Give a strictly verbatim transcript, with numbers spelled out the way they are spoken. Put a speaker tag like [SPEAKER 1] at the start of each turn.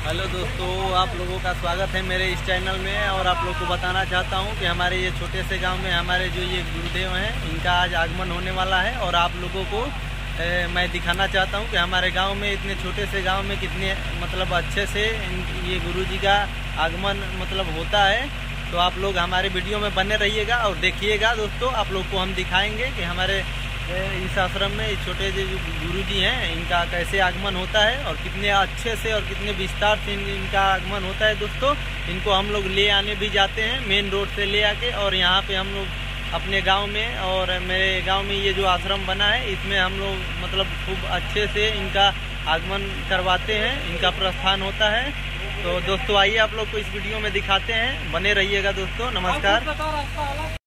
[SPEAKER 1] Hello दोस्तों, आप लोगों का स्वागत है मेरे इस चैनल में। और आप लोग को बताना चाहता हूं कि हमारे ये छोटे से गांव में हमारे जो ये गुरुदेव हैं, इनका आज आगमन होने वाला है। और आप लोगों को ए, मैं दिखाना चाहता हूं कि हमारे गांव में, इतने छोटे से गांव में कितने मतलब अच्छे से ये गुरुजी का आगमन मतलब होता है। तो आप लोग हमारे वीडियो में बने रहिएगा और देखिएगा दोस्तों। आप लोग को हम दिखाएंगे कि हमारे इस आश्रम में छोटे जो गुरु जी हैं, इनका कैसे आगमन होता है और कितने अच्छे से और कितने विस्तार से इनका आगमन होता है दोस्तों। इनको हम लोग ले आने भी जाते हैं मेन रोड से ले आके, और यहाँ पे हम लोग अपने गांव में और मेरे गांव में ये जो आश्रम बना है, इसमें हम लोग मतलब खूब अच्छे से इनका आगमन करवाते हैं, इनका प्रस्थान होता है। तो दोस्तों आइए आप लोग को इस वीडियो में दिखाते हैं, बने रहिएगा दोस्तों। नमस्कार।